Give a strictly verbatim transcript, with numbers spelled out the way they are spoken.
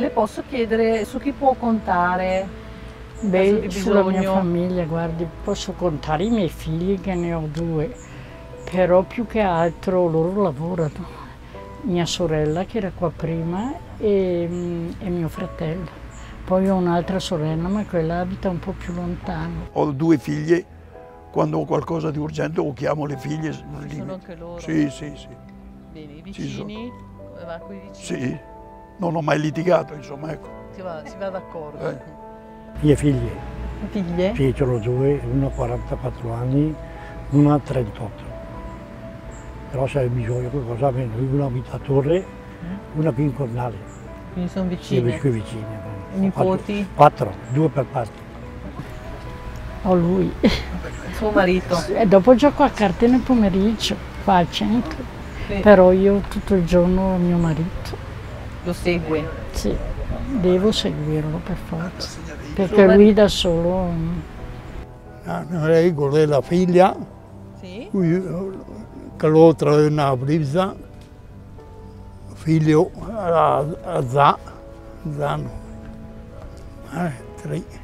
Le posso chiedere su chi può contare? Beh, sulla mia famiglia, guardi, posso contare i miei figli, che ne ho due, però più che altro loro lavorano. Mia sorella, che era qua prima, e, e mio fratello. Poi ho un'altra sorella, ma quella abita un po' più lontano. Ho due figlie, quando ho qualcosa di urgente o chiamo le figlie. Sono anche loro? Sì, sì, sì. Bene, i vicini? Come va con i vicini? Sì, non ho mai litigato, insomma, ecco. Si va, si va d'accordo. Eh. Mie figlie? Figlie? Sì, ce l'ho due, una ha quarantaquattro anni, una ha trentotto. Però se hai bisogno di qualcosa, una abita a Torre, una qui in Cornale. Quindi sono vicine? Sì, qui vicine. Nipoti? Quattro, due per parte. Ho lui. Suo marito? E dopo gioco a carte nel pomeriggio, qua al centro. Sì. Però io tutto il giorno mio marito. Lo segue? Sì, devo seguirlo per forza. Perché lui da solo... Lei è la figlia, sì? che l'altra è una brisa, figlio a Zà, Zano. Eh, tre.